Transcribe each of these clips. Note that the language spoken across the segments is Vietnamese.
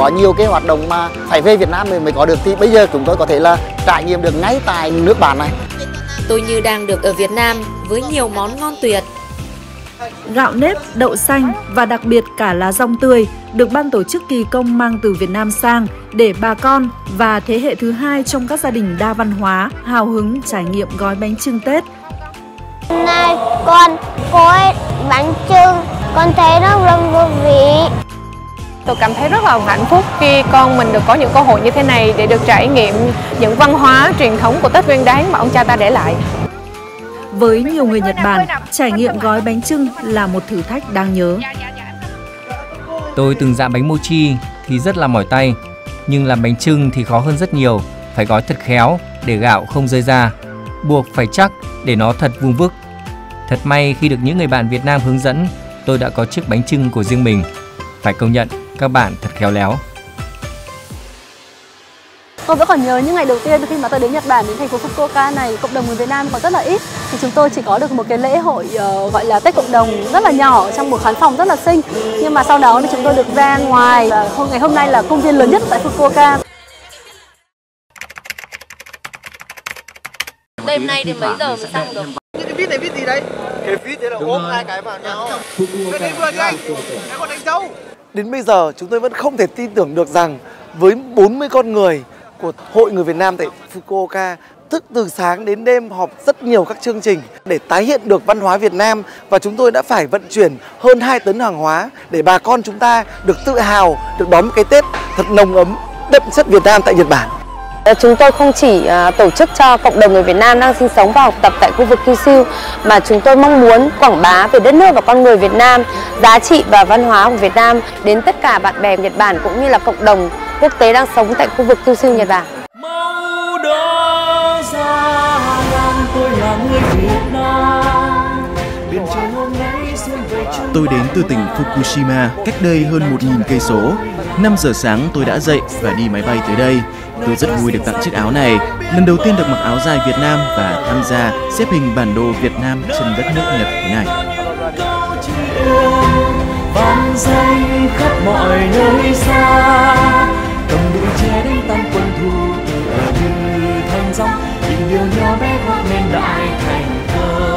có nhiều cái hoạt động mà phải về Việt Nam mới có được, thì bây giờ chúng tôi có thể là trải nghiệm được ngay tại nước bạn này. Tôi như đang được ở Việt Nam với nhiều món ngon tuyệt. Gạo nếp, đậu xanh và đặc biệt cả lá dong tươi được ban tổ chức kỳ công mang từ Việt Nam sang để bà con và thế hệ thứ hai trong các gia đình đa văn hóa hào hứng trải nghiệm gói bánh chưng Tết. Hôm nay con gói bánh chưng, con thấy nó rất vô vị. Tôi cảm thấy rất là hạnh phúc khi con mình được có những cơ hội như thế này để được trải nghiệm những văn hóa truyền thống của Tết Nguyên Đán mà ông cha ta để lại. Với nhiều người Nhật Bản, trải nghiệm gói bánh chưng là một thử thách đáng nhớ. Tôi từng dạm bánh mochi thì rất là mỏi tay, nhưng làm bánh chưng thì khó hơn rất nhiều, phải gói thật khéo để gạo không rơi ra, buộc phải chắc để nó thật vuông vức. Thật may khi được những người bạn Việt Nam hướng dẫn, tôi đã có chiếc bánh chưng của riêng mình. Phải công nhận, các bạn thật khéo léo. Tôi vẫn còn nhớ những ngày đầu tiên khi mà tôi đến Nhật Bản, đến thành phố Fukuoka này, cộng đồng người Việt Nam còn rất là ít. Thì chúng tôi chỉ có được một cái lễ hội gọi là Tết cộng đồng rất là nhỏ trong một khán phòng rất là xinh. Nhưng mà sau đó thì chúng tôi được ra ngoài và ngày hôm nay là công viên lớn nhất tại Fukuoka. Đêm nay đến mấy giờ mới xong được? Cái vít này vít gì đấy? Cái vít thế là ốp hai cái vào nhau. Cái đấy vừa đi anh, cái con đánh dấu. Đến bây giờ chúng tôi vẫn không thể tin tưởng được rằng với 40 con người của Hội Người Việt Nam tại Fukuoka thức từ sáng đến đêm họp rất nhiều các chương trình để tái hiện được văn hóa Việt Nam, và chúng tôi đã phải vận chuyển hơn 2 tấn hàng hóa để bà con chúng ta được tự hào được đón một cái Tết thật nồng ấm, đậm chất Việt Nam tại Nhật Bản. Chúng tôi không chỉ tổ chức cho cộng đồng người Việt Nam đang sinh sống và học tập tại khu vực Kyushu, mà chúng tôi mong muốn quảng bá về đất nước và con người Việt Nam, giá trị và văn hóa của Việt Nam đến tất cả bạn bè Nhật Bản cũng như là cộng đồng quốc tế đang sống tại khu vực Kyushu, Nhật Bản. Tôi đến từ tỉnh Fukushima, cách đây hơn 1.000 cây số. 5 giờ sáng tôi đã dậy và đi máy bay tới đây. Tôi rất vui được tặng chiếc áo này. Lần đầu tiên được mặc áo dài Việt Nam và tham gia xếp hình bản đồ Việt Nam trên đất nước Nhật thế này. Vang danh khắp mọi nơi xa, cầm đuôi che đánh tan quân thù từ ở như thanh dòng, tình yêu nhỏ bé gót lên đại thành thơ.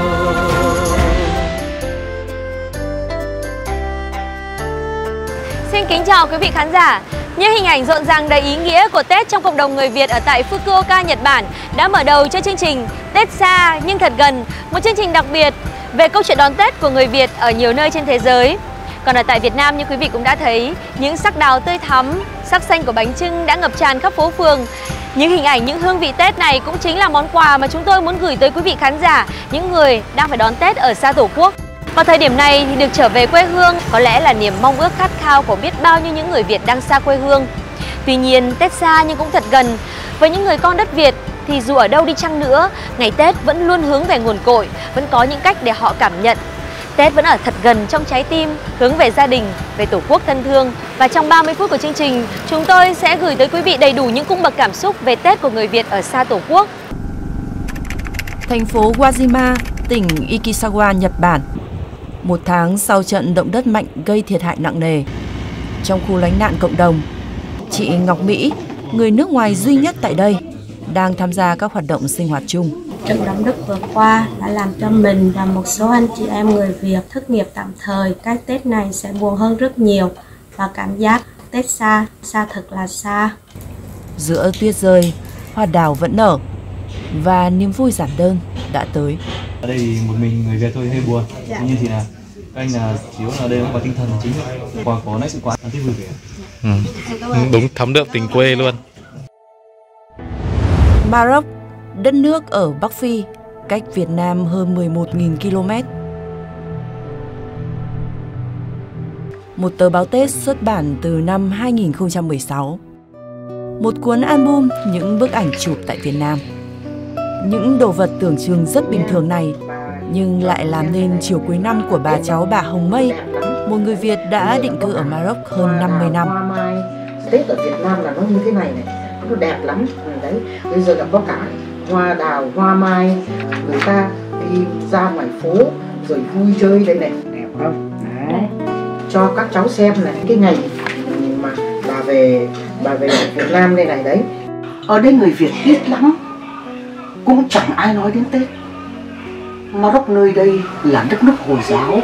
Xin kính chào quý vị khán giả. Những hình ảnh rộn ràng đầy ý nghĩa của Tết trong cộng đồng người Việt ở tại Fukuoka, Nhật Bản đã mở đầu cho chương trình Tết xa nhưng thật gần, một chương trình đặc biệt về câu chuyện đón Tết của người Việt ở nhiều nơi trên thế giới. Còn ở tại Việt Nam, như quý vị cũng đã thấy, những sắc đào tươi thắm, sắc xanh của bánh chưng đã ngập tràn khắp phố phường. Những hình ảnh, những hương vị Tết này cũng chính là món quà mà chúng tôi muốn gửi tới quý vị khán giả, những người đang phải đón Tết ở xa Tổ quốc. Vào thời điểm này thì được trở về quê hương có lẽ là niềm mong ước khát khao của biết bao nhiêu những người Việt đang xa quê hương. Tuy nhiên, Tết xa nhưng cũng thật gần. Với những người con đất Việt thì dù ở đâu đi chăng nữa, ngày Tết vẫn luôn hướng về nguồn cội, vẫn có những cách để họ cảm nhận. Tết vẫn ở thật gần trong trái tim, hướng về gia đình, về Tổ quốc thân thương. Và trong 30 phút của chương trình, chúng tôi sẽ gửi tới quý vị đầy đủ những cung bậc cảm xúc về Tết của người Việt ở xa Tổ quốc. Thành phố Wajima, tỉnh Ikisawa, Nhật Bản. Một tháng sau trận động đất mạnh gây thiệt hại nặng nề, trong khu lánh nạn cộng đồng, chị Ngọc Mỹ, người nước ngoài duy nhất tại đây, đang tham gia các hoạt động sinh hoạt chung. Trận động đất vừa qua đã làm cho mình và một số anh chị em người Việt thất nghiệp tạm thời. Cái Tết này sẽ buồn hơn rất nhiều và cảm giác Tết xa, xa thật là xa. Giữa tuyết rơi, hoa đào vẫn nở và niềm vui giản đơn đã tới. Ở đây một mình người Việt thôi hơi buồn. Tuy nhiên thì là các anh là chủ yếu là đây không có tinh thần chính, có nét sự quán thấy vui vẻ. Đúng thấm đượm tình quê luôn. Maroc, đất nước ở Bắc Phi, cách Việt Nam hơn 11.000 km. Một tờ báo Tết xuất bản từ năm 2016. Một cuốn album những bức ảnh chụp tại Việt Nam. Những đồ vật tưởng chừng rất bình thường này nhưng lại làm nên chiều cuối năm của bà cháu bà Hồng Mây, một người Việt đã định cư ở Maroc hơn 50 năm. Tết ở Việt Nam là nó như thế này này, nó đẹp lắm. Đấy, bây giờ là có cả hoa đào, hoa mai, người ta đi ra ngoài phố rồi vui chơi đây này, đẹp không? Đấy, cho các cháu xem này, cái ngày mà bà về Việt Nam đây này đấy. Ở đây người Việt ít lắm, cũng chẳng ai nói đến Tết. Maroc nơi đây là đất nước Hồi giáo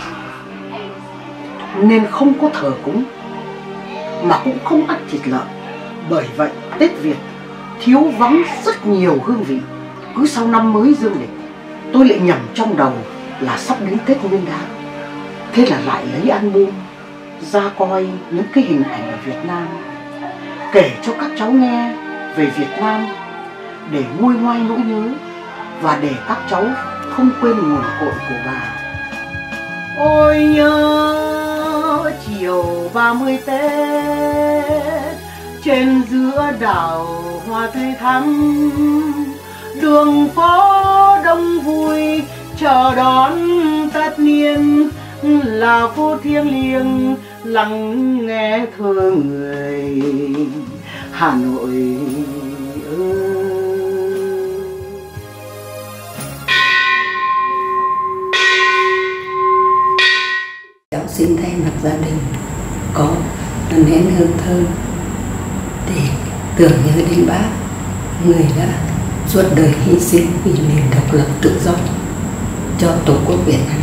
nên không có thờ cúng mà cũng không ăn thịt lợn. Bởi vậy Tết Việt thiếu vắng rất nhiều hương vị. Cứ sau năm mới dương lịch, tôi lại nhầm trong đầu là sắp đến Tết Nguyên đán. Thế là lại lấy album ra coi những cái hình ảnh ở Việt Nam, kể cho các cháu nghe về Việt Nam để nguôi ngoai nỗi nhớ và để các cháu không quên nguồn cội của bà. Ôi nhớ chiều 30 Tết, trên giữa đảo hoa tươi thắm, đường phố đông vui chờ đón tất niên, là phố thiêng liêng lắng nghe thơ người Hà Nội ơi. Cháu xin thay mặt gia đình có nén hương thơm để tưởng nhớ đến Bác, người đã suốt đời hy sinh vì nền độc lập tự do cho Tổ quốc Việt Nam.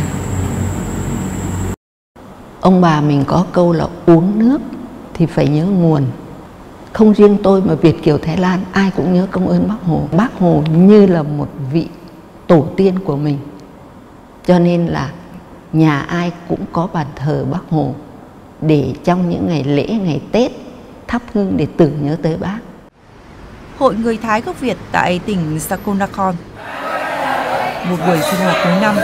Ông bà mình có câu là uống nước thì phải nhớ nguồn. Không riêng tôi mà Việt kiều Thái Lan ai cũng nhớ công ơn Bác Hồ. Bác Hồ như là một vị tổ tiên của mình. Cho nên là nhà ai cũng có bàn thờ Bác Hồ để trong những ngày lễ, ngày Tết thắp hương để tưởng nhớ tới Bác. Hội người Thái gốc Việt tại tỉnh Sakonnakhon. Một buổi sinh hoạt cuối năm.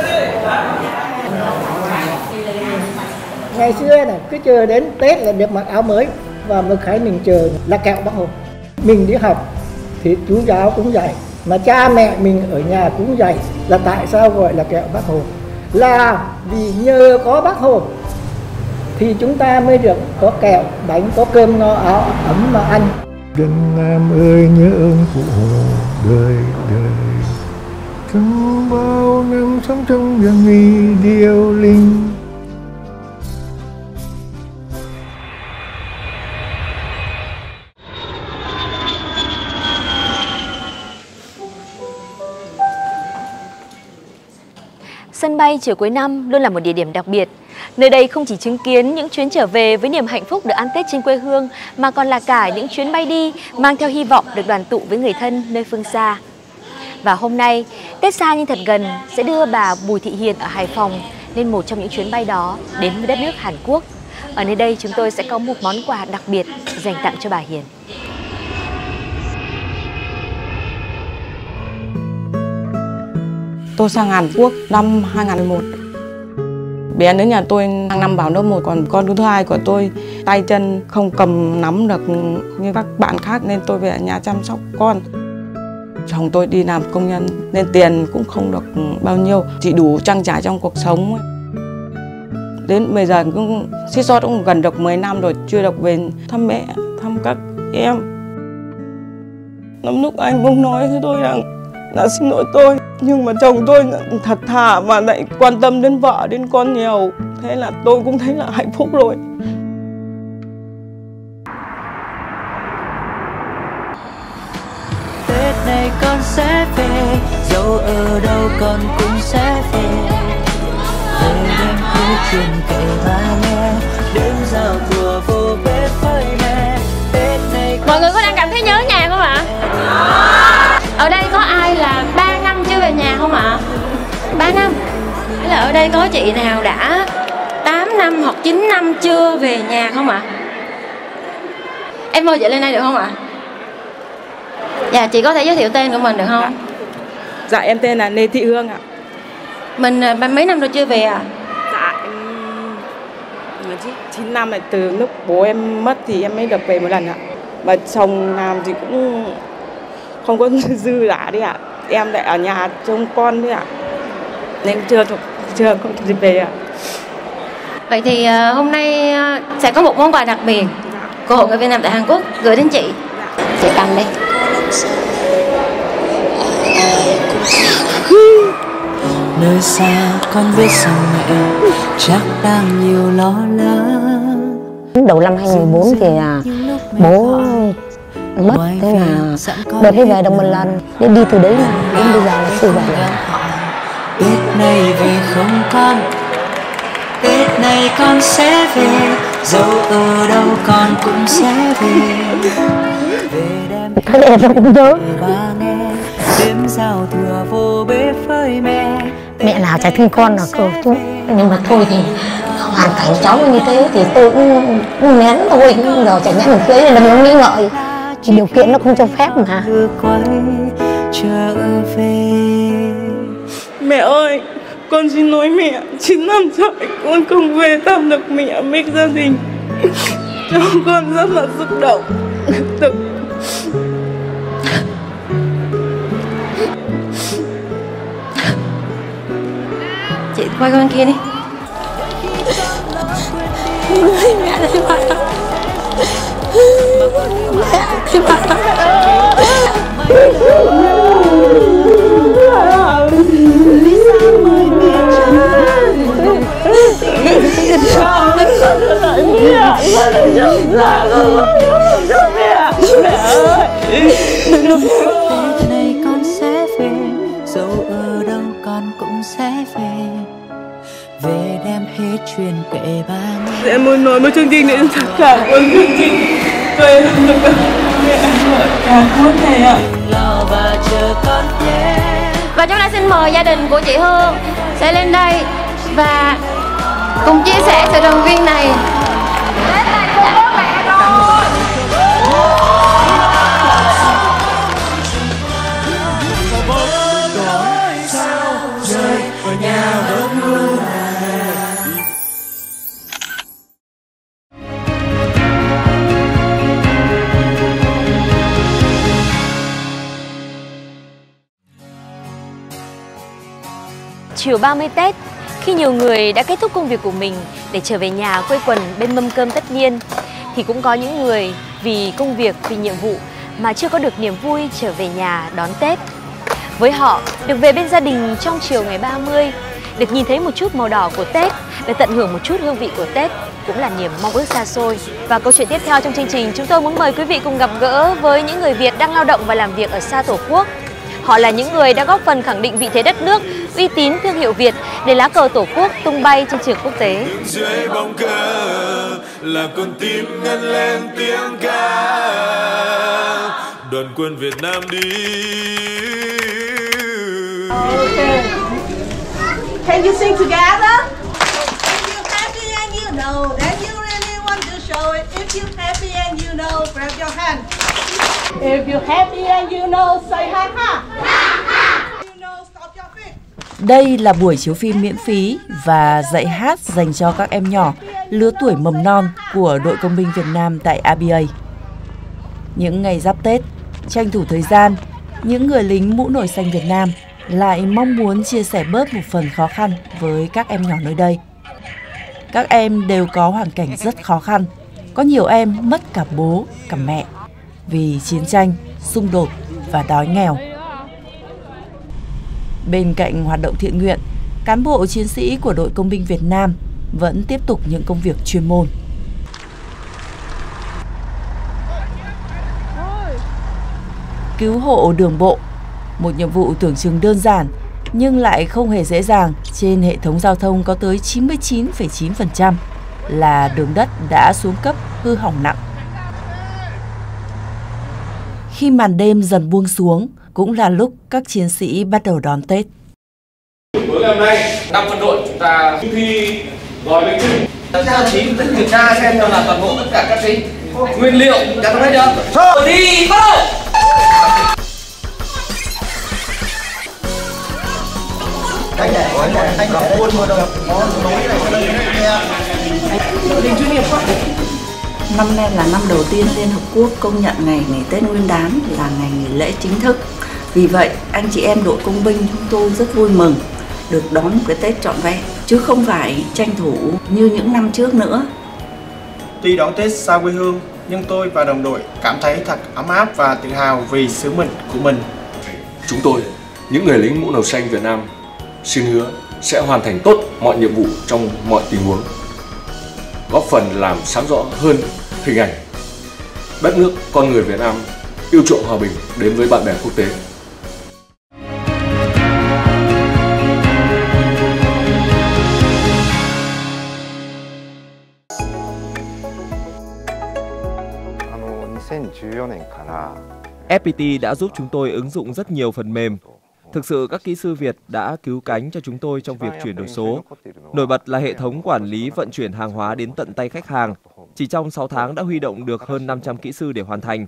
Ngày xưa này cứ chờ đến Tết là được mặc áo mới và một cái mình chờ là kẹo Bác Hồ. Mình đi học thì chú giáo cũng dạy, mà cha mẹ mình ở nhà cũng dạy là tại sao gọi là kẹo Bác Hồ, là vì nhờ có Bác Hồ thì chúng ta mới được có kẹo, bánh, có cơm no áo ấm mà ăn. Dân Nam ơi nhớ ơn Cụ Hồ đời đời, trong bao năm sống trong dân uy điêu linh. Sân bay chiều cuối năm luôn là một địa điểm đặc biệt. Nơi đây không chỉ chứng kiến những chuyến trở về với niềm hạnh phúc được ăn Tết trên quê hương, mà còn là cả những chuyến bay đi mang theo hy vọng được đoàn tụ với người thân nơi phương xa. Và hôm nay, Tết xa nhưng thật gần sẽ đưa bà Bùi Thị Hiền ở Hải Phòng lên một trong những chuyến bay đó đến với đất nước Hàn Quốc. Ở nơi đây chúng tôi sẽ có một món quà đặc biệt dành tặng cho bà Hiền. Tôi sang Hàn Quốc năm 2011. Bé đến nhà tôi hàng năm vào lớp 1, còn con thứ hai của tôi tay chân không cầm nắm được như các bạn khác nên tôi về nhà chăm sóc con. Chồng tôi đi làm công nhân nên tiền cũng không được bao nhiêu, chỉ đủ trang trải trong cuộc sống. Đến bây giờ cũng suýt soát cũng gần được 10 năm rồi chưa được về thăm mẹ, thăm các em. Lắm lúc anh cũng nói với tôi rằng là xin lỗi tôi, nhưng mà chồng tôi thật thà và lại quan tâm đến vợ, đến con nhiều. Thế là tôi cũng thấy là hạnh phúc rồi. Tết này con sẽ về, dẫu ở đâu con cũng sẽ về. Về đêm khuya truyền kể ba nghe, đêm giao thừa vô bếp với mẹ. Tết này mọi người có đang cảm thấy nhớ nhà không ạ? Ở đây có ai là 3 năm chưa về nhà không ạ? 3 năm. Thế là ở đây có chị nào đã 8 năm hoặc 9 năm chưa về nhà không ạ? Em mời chị lên đây được không ạ? Dạ, chị có thể giới thiệu tên của mình được không? Dạ, em tên là Lê Thị Hương ạ. Mình mấy năm rồi chưa về à? Dạ, em 9 năm này, từ lúc bố em mất thì em mới được về một lần ạ. Mà chồng làm thì cũng không có dư giả đi ạ. Em lại ở nhà trông con thôi ạ. Nên chưa có dịp về ạ. Vậy thì hôm nay sẽ có một món quà đặc biệt của Hội người Việt Nam tại Hàn Quốc gửi đến chị. Chị cầm đi. Nơi xa con biết rằng mẹ chắc đang nhiều lo lắng. Đầu năm 2014 thì bố mất, thế là đợt đi về được một lần, đi từ đấy là đến bây giờ là chưa về nữa. Tết này về không con, Tết này con sẽ về, dẫu ở đâu con cũng sẽ về. Các em nó cũng nhớ. Đêm giao thừa vô bếp với mẹ. Mẹ nào chả thương con là cơ chứ, nhưng mà thôi thì hoàn cảnh cháu như thế thì tôi cũng nén thôi, nhưng giờ chẳng nhẽ mình cưới nên nó nghĩ ngợi, thì điều kiện nó không cho phép mà. Trở về. Mẹ ơi, con xin lỗi mẹ, 9 năm trời con không về thăm được mẹ với gia đình. Cho con rất là xúc động. Chị quay con kia đi. Mẹ đây mà. Mẹ Tết này con sẽ về, dẫu ở đâu con cũng sẽ về. Về đem hết chuyện kể ba mẹ. Em muốn nói một chương trình để cảm ơn chương trình cho em được gặp mẹ ở cả quốc này ạ. Và chờ con nhé. Và chúng ta xin mời gia đình của chị Hương sẽ lên đây và cùng chia sẻ sự động viên này. Tết này cô có mẹ rồi. Chiều 30 Tết, khi nhiều người đã kết thúc công việc của mình để trở về nhà quây quần bên mâm cơm tất niên, thì cũng có những người vì công việc, vì nhiệm vụ mà chưa có được niềm vui trở về nhà đón Tết. Với họ, được về bên gia đình trong chiều ngày 30, được nhìn thấy một chút màu đỏ của Tết, được tận hưởng một chút hương vị của Tết cũng là niềm mong ước xa xôi. Và câu chuyện tiếp theo trong chương trình, chúng tôi muốn mời quý vị cùng gặp gỡ với những người Việt đang lao động và làm việc ở xa Tổ quốc. Họ là những người đã góp phần khẳng định vị thế đất nước, uy tín thương hiệu Việt để lá cờ Tổ quốc tung bay trên trường quốc tế. Dưới bóng cờ là con tim ngân lên tiếng ca, đoàn quân Việt Nam đi. Okay. Can you sing together? If you're happy and you know that you really want to show it. If you're happy and you know, grab your hand. If you're happy and you know, say ha ha. Đây là buổi chiếu phim miễn phí và dạy hát dành cho các em nhỏ lứa tuổi mầm non của đội công binh Việt Nam tại ABA. Những ngày giáp Tết, tranh thủ thời gian, những người lính mũ nổi xanh Việt Nam lại mong muốn chia sẻ bớt một phần khó khăn với các em nhỏ nơi đây. Các em đều có hoàn cảnh rất khó khăn, có nhiều em mất cả bố, cả mẹ vì chiến tranh, xung đột và đói nghèo. Bên cạnh hoạt động thiện nguyện, cán bộ chiến sĩ của đội công binh Việt Nam vẫn tiếp tục những công việc chuyên môn. Cứu hộ đường bộ, một nhiệm vụ tưởng chừng đơn giản nhưng lại không hề dễ dàng trên hệ thống giao thông có tới 99,9% là đường đất đã xuống cấp hư hỏng nặng. Khi màn đêm dần buông xuống, cũng là lúc các chiến sĩ bắt đầu đón Tết. Buổi ngày hôm nay, 5 phân đội chúng ta thi gói bánh trưng. Các chí tự kiểm tra xem là toàn bộ tất cả các cái nguyên liệu đã có hết chưa? Đi bắt đầu. Anh có buôn mà đâu có nối này Đình chuyên nghiệp không? Năm nay là năm đầu tiên Liên Hợp Quốc công nhận ngày nghỉ Tết Nguyên đán là ngày nghỉ lễ chính thức. Vì vậy, anh chị em đội công binh chúng tôi rất vui mừng được đón một cái Tết trọn vẹn, chứ không phải tranh thủ như những năm trước nữa. Tuy đón Tết xa quê hương, nhưng tôi và đồng đội cảm thấy thật ấm áp và tự hào vì sứ mệnh của mình. Chúng tôi, những người lính mũ nổi xanh Việt Nam, xin hứa sẽ hoàn thành tốt mọi nhiệm vụ trong mọi tình huống. góp phần làm sáng rõ hơn hình ảnh đất nước, con người Việt Nam yêu chuộng hòa bình đến với bạn bè quốc tế. FPT đã giúp chúng tôi ứng dụng rất nhiều phần mềm. Thực sự các kỹ sư Việt đã cứu cánh cho chúng tôi trong việc chuyển đổi số. Nổi bật là hệ thống quản lý vận chuyển hàng hóa đến tận tay khách hàng. Chỉ trong 6 tháng đã huy động được hơn 500 kỹ sư để hoàn thành.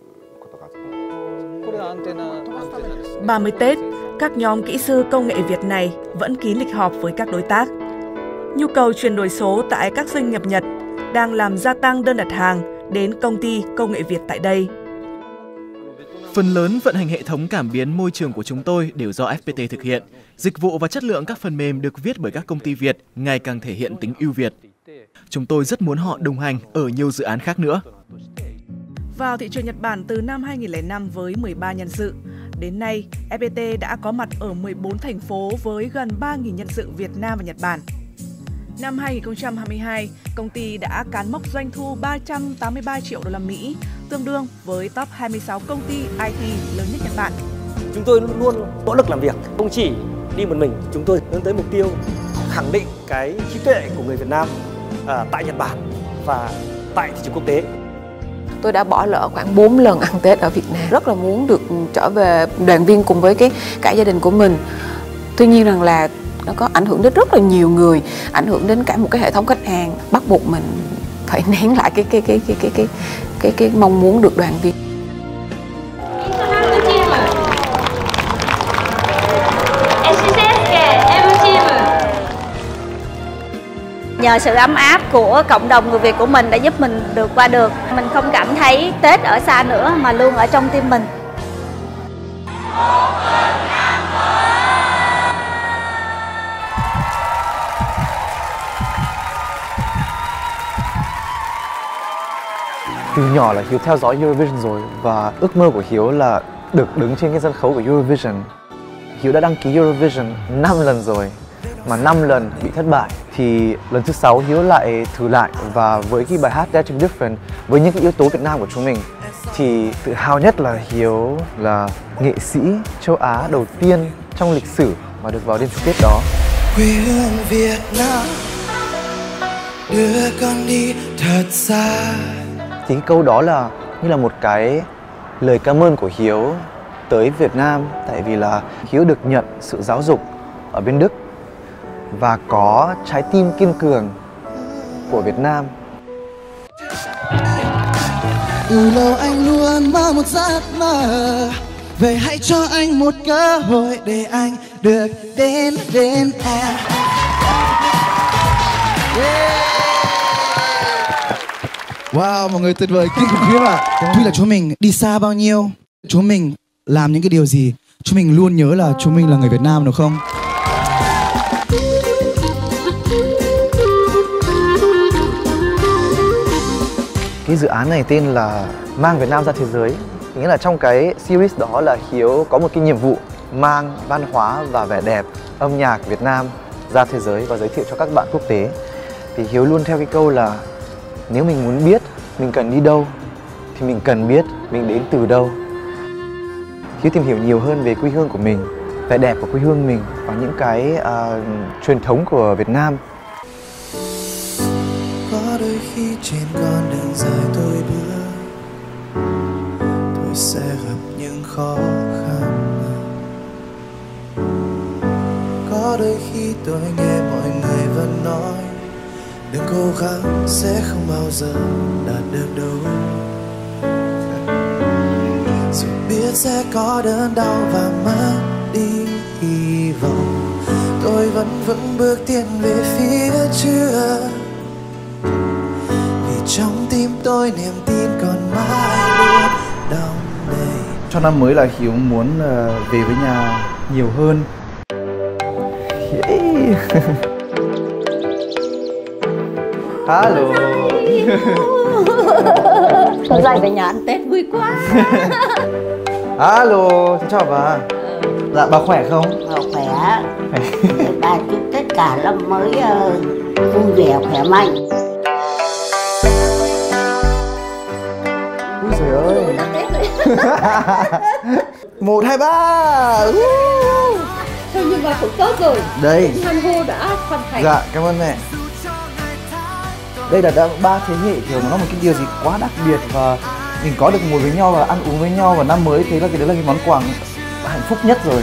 30 Tết, các nhóm kỹ sư công nghệ Việt này vẫn kín lịch họp với các đối tác. Nhu cầu chuyển đổi số tại các doanh nghiệp Nhật đang làm gia tăng đơn đặt hàng đến công ty công nghệ Việt tại đây. Phần lớn vận hành hệ thống cảm biến môi trường của chúng tôi đều do FPT thực hiện. Dịch vụ và chất lượng các phần mềm được viết bởi các công ty Việt ngày càng thể hiện tính ưu việt. Chúng tôi rất muốn họ đồng hành ở nhiều dự án khác nữa. Vào thị trường Nhật Bản từ năm 2005 với 13 nhân sự, đến nay FPT đã có mặt ở 14 thành phố với gần 3.000 nhân sự Việt Nam và Nhật Bản. Năm 2022, công ty đã cán mốc doanh thu 383 triệu đô la Mỹ, tương đương với top 26 công ty IT lớn nhất Nhật Bản. Chúng tôi luôn nỗ lực làm việc, không chỉ đi một mình, chúng tôi hướng tới mục tiêu khẳng định cái trí tuệ của người Việt Nam tại Nhật Bản và tại thị trường quốc tế. Tôi đã bỏ lỡ khoảng 4 lần ăn Tết ở Việt Nam. Rất là muốn được trở về đoàn viên cùng với cả gia đình của mình. Tuy nhiên rằng là nó có ảnh hưởng đến rất là nhiều người, ảnh hưởng đến cả một cái hệ thống khách hàng, bắt buộc mình phải nén lại cái mong muốn được đoàn viên. Nhờ sự ấm áp của cộng đồng người Việt của mình đã giúp mình được qua được. Mình không cảm thấy Tết ở xa nữa mà luôn ở trong tim mình. Từ nhỏ là Hiếu theo dõi Eurovision rồi và ước mơ của Hiếu là được đứng trên cái sân khấu của Eurovision. Hiếu đã đăng ký Eurovision 5 lần rồi mà 5 lần bị thất bại. Thì lần thứ 6 Hiếu lại thử lại và với cái bài hát That's Different với những cái yếu tố Việt Nam của chúng mình thì tự hào nhất là Hiếu là nghệ sĩ châu Á đầu tiên trong lịch sử mà được vào đêm chung kết đó. Quê hương Việt Nam đưa con đi thật xa. Thì cái câu đó là như là một cái lời cảm ơn của Hiếu tới Việt Nam, tại vì là Hiếu được nhận sự giáo dục ở bên Đức và có trái tim kiên cường của Việt Nam. Từ lâu anh luôn mơ một giấc mơ, vậy hãy cho anh một cơ hội để anh được đến bên em. Wow, mọi người tuyệt vời, kinh khủng khiếp ạ. Tuy là chúng mình đi xa bao nhiêu, chúng mình làm những cái điều gì, chúng mình luôn nhớ là chúng mình là người Việt Nam, đúng không? Cái dự án này tên là Mang Việt Nam ra thế giới. Nghĩa là trong cái series đó là Hiếu có một cái nhiệm vụ mang văn hóa và vẻ đẹp âm nhạc Việt Nam ra thế giới và giới thiệu cho các bạn quốc tế. Thì Hiếu luôn theo cái câu là nếu mình muốn biết mình cần đi đâu thì mình cần biết mình đến từ đâu. Hiếu tìm hiểu nhiều hơn về quê hương của mình, vẻ đẹp của quê hương mình và những cái truyền thống của Việt Nam. Có đôi khi trên con đường dài tôi bước, tôi sẽ gặp những khó khăn. Có đôi khi tôi nghe mọi người vẫn nói đừng cố gắng sẽ không bao giờ đạt được đâu. Dù biết sẽ có đớn đau và mất đi hy vọng, tôi vẫn vững bước tiến về phía trước. Vì trong tim tôi niềm tin còn mãi luôn đong đầy. Cho năm mới là Hiếu muốn về với nhà nhiều hơn. Hello. Hôm nay về nhà ăn Tết vui quá. Alo, xin chào bà. Dạ bà khỏe không? Khỏe. Bà chúc tất cả năm mới vui vẻ khỏe mạnh. Trời ơi. 1, 2, 3. Thôi nhưng mà cũng tốt rồi. Đây. Hoan hô đã hoàn thành. Dạ, cảm ơn mẹ. Đây là đã 3 thế hệ kiểu nó là một cái điều gì quá đặc biệt và mình có được ngồi với nhau và ăn uống với nhau vào năm mới, thế là cái đấy là cái món quà hạnh phúc nhất rồi.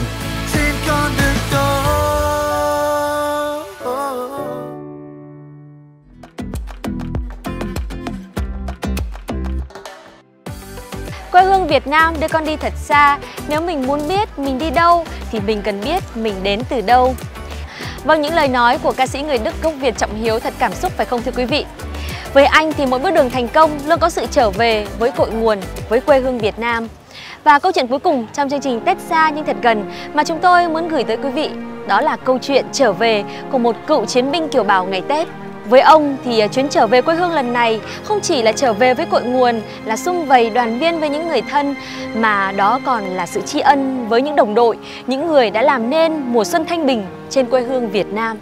Quê hương Việt Nam đưa con đi thật xa. Nếu mình muốn biết mình đi đâu thì mình cần biết mình đến từ đâu. Vâng, những lời nói của ca sĩ người Đức gốc Việt Trọng Hiếu thật cảm xúc phải không thưa quý vị? Với anh thì mỗi bước đường thành công luôn có sự trở về với cội nguồn, với quê hương Việt Nam. Và câu chuyện cuối cùng trong chương trình Tết xa nhưng thật gần mà chúng tôi muốn gửi tới quý vị, đó là câu chuyện trở về của một cựu chiến binh kiều bào ngày Tết. Với ông thì chuyến trở về quê hương lần này không chỉ là trở về với cội nguồn, là sum vầy đoàn viên với những người thân, mà đó còn là sự tri ân với những đồng đội, những người đã làm nên mùa xuân thanh bình trên quê hương Việt Nam.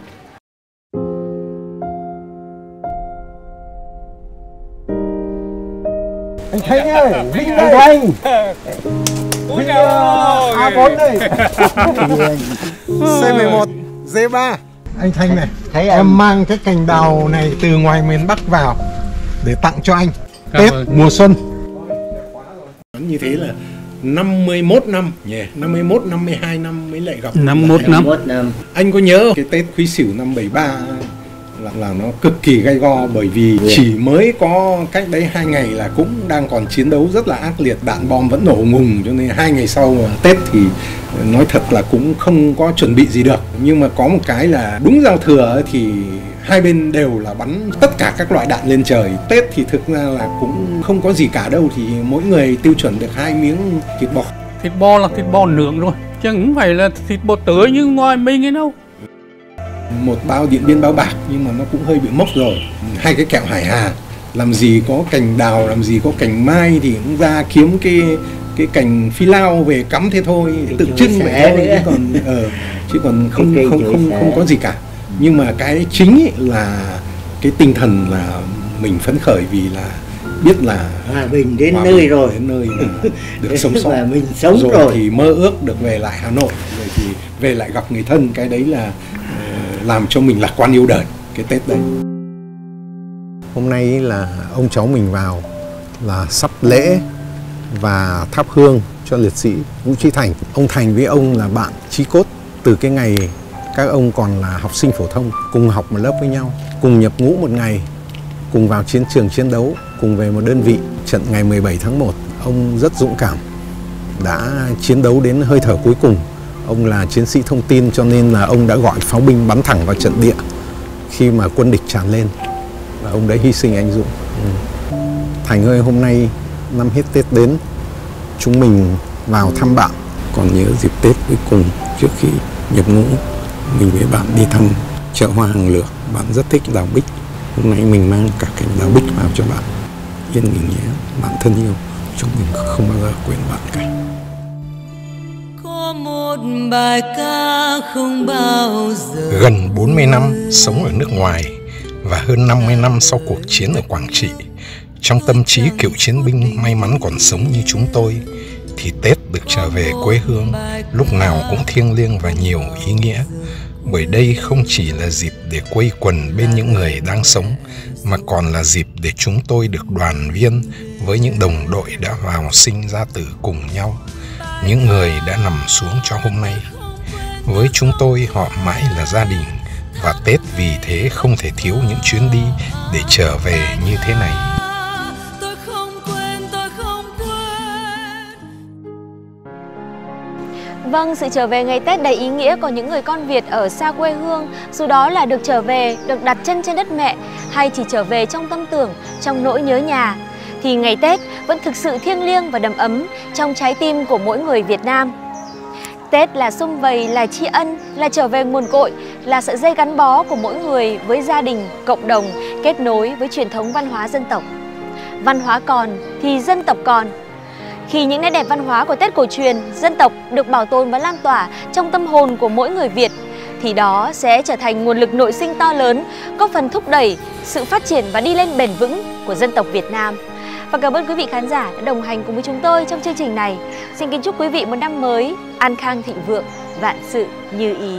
Anh Thanh ơi, Vinh đây. Anh Thanh. Vinh A4 đây. C11 D3. Anh Thanh này, em mang cái cành đào này từ ngoài miền Bắc vào để tặng cho anh. Tết mùa xuân. Như thế là 51 năm nhỉ, 51, 52 năm mới lại gặp. 51 năm. Anh có nhớ cái Tết Quý Sửu năm 73 là nó cực kỳ gay go, bởi vì chỉ mới có cách đấy 2 ngày là cũng đang còn chiến đấu rất là ác liệt, đạn bom vẫn nổ ngùng, cho nên 2 ngày sau Tết thì nói thật là cũng không có chuẩn bị gì được. Nhưng mà có một cái là đúng giao thừa thì hai bên đều là bắn tất cả các loại đạn lên trời. Tết thì thực ra là cũng không có gì cả đâu, thì mỗi người tiêu chuẩn được 2 miếng thịt bò. Thịt bò là thịt bò nướng rồi, chứ không phải là thịt bò tươi như ngoài mình ấy đâu. Một bao Điện Biên bao bạc nhưng mà nó cũng hơi bị mốc rồi. 2 cái kẹo Hải Hà, làm gì có cành đào, làm gì có cành mai, thì cũng ra kiếm cái cành phi lao về cắm thế thôi, tượng trưng vậy thôi, chứ còn không có gì cả. Nhưng mà cái chính ấy là cái tinh thần là mình phấn khởi vì là biết là hòa bình đến nơi rồi, đến nơi là được sống sót và mình sống rồi thì mơ ước được về lại Hà Nội, rồi thì về lại gặp người thân. Cái đấy là làm cho mình lạc quan yêu đời cái Tết đấy. Hôm nay là ông cháu mình vào là sắp lễ và thắp hương cho liệt sĩ Vũ Trí Thành. Ông Thành với ông là bạn chí cốt từ cái ngày các ông còn là học sinh phổ thông, cùng học một lớp với nhau, cùng nhập ngũ một ngày, cùng vào chiến trường chiến đấu, cùng về một đơn vị. Trận ngày 17 tháng 1, ông rất dũng cảm, đã chiến đấu đến hơi thở cuối cùng. Ông là chiến sĩ thông tin cho nên là ông đã gọi pháo binh bắn thẳng vào trận địa khi mà quân địch tràn lên, và ông đã hy sinh anh dũng. Thành ơi, hôm nay năm hết Tết đến, chúng mình vào thăm bạn. Còn nhớ dịp Tết cuối cùng trước khi nhập ngũ, mình với bạn đi thăm chợ hoa Hàng Lược. Bạn rất thích đào bích. Hôm nay mình mang cả cành đào bích vào cho bạn. Yên nghỉ nhé, bạn thân yêu. Chúng mình không bao giờ quên bạn cả. Có một bài ca không bao giờ. Gần 40 năm sống ở nước ngoài và hơn 50 năm sau cuộc chiến ở Quảng Trị, trong tâm trí cựu chiến binh may mắn còn sống như chúng tôi, thì Tết được trở về quê hương lúc nào cũng thiêng liêng và nhiều ý nghĩa. Bởi đây không chỉ là dịp để quây quần bên những người đang sống, mà còn là dịp để chúng tôi được đoàn viên với những đồng đội đã vào sinh ra tử cùng nhau, những người đã nằm xuống cho hôm nay. Với chúng tôi, họ mãi là gia đình, và Tết vì thế không thể thiếu những chuyến đi để trở về như thế này. Vâng, sự trở về ngày Tết đầy ý nghĩa của những người con Việt ở xa quê hương, dù đó là được trở về, được đặt chân trên đất mẹ, hay chỉ trở về trong tâm tưởng, trong nỗi nhớ nhà, thì ngày Tết vẫn thực sự thiêng liêng và đầm ấm trong trái tim của mỗi người Việt Nam. Tết là sum vầy, là tri ân, là trở về nguồn cội, là sợi dây gắn bó của mỗi người với gia đình, cộng đồng, kết nối với truyền thống văn hóa dân tộc. Văn hóa còn thì dân tộc còn. Khi những nét đẹp văn hóa của Tết cổ truyền, dân tộc được bảo tồn và lan tỏa trong tâm hồn của mỗi người Việt, thì đó sẽ trở thành nguồn lực nội sinh to lớn, góp phần thúc đẩy sự phát triển và đi lên bền vững của dân tộc Việt Nam. Và cảm ơn quý vị khán giả đã đồng hành cùng với chúng tôi trong chương trình này. Xin kính chúc quý vị một năm mới an khang thịnh vượng, vạn sự như ý.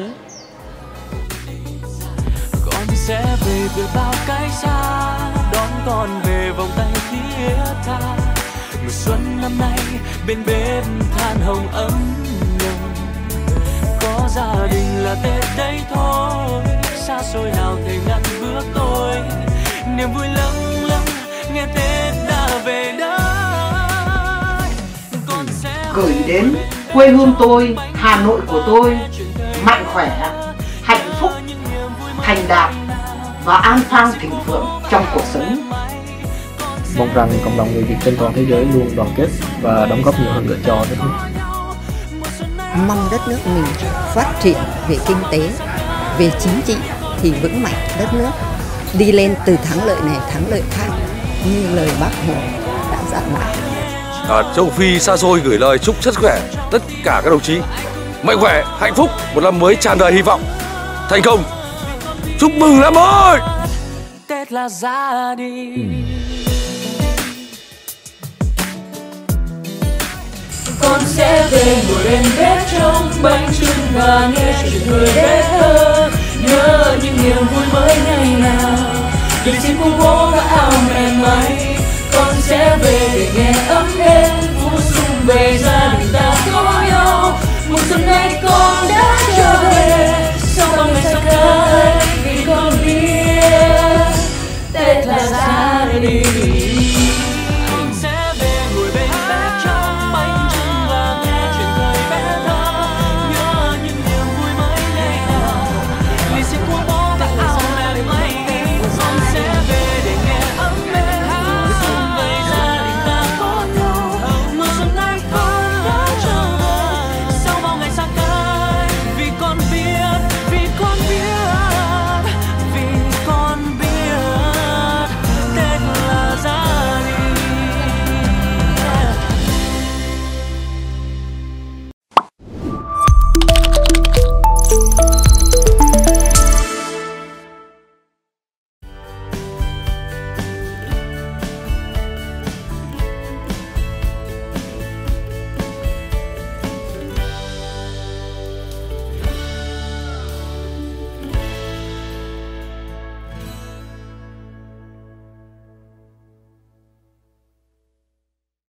Con sẽ về với bao cái xa, đón con về vòng tay thiết tha. Mùa xuân năm nay bên bếp than hồng ấm nồng. Có gia đình là Tết đây thôi, xa xôi nào thể ngăn bước tôi. Niềm vui lâng lâng nghe Tết đã về đây. Con sẽ gửi đến quê hương tôi, Hà Nội của tôi, mạnh khỏe, hạnh phúc, thành đạt và an khang thịnh vượng trong cuộc sống. Mong rằng cộng đồng người Việt trên toàn thế giới luôn đoàn kết và đóng góp nhiều hơn nữa cho đất nước. Mong đất nước mình phát triển về kinh tế, về chính trị thì vững mạnh, đất nước đi lên từ thắng lợi này thắng lợi khác như lời Bác Hồ đã dặn lại. Ở châu Phi xa xôi gửi lời chúc sức khỏe tất cả các đồng chí mạnh khỏe, hạnh phúc, một năm mới tràn đầy hy vọng, thành công. Chúc mừng năm mới. Tết là gia đình. Con sẽ về ngồi bên bếp trông bánh chưng và nghe chuyện người bếp thơ, nhớ những niềm vui mới ngày nào, vì chim cung bố và áo mềm mại. Con sẽ về để nghe ấm êm vui xuân về gia đình ta có nhau. Một xuân nay con đã trở về sau bao ngày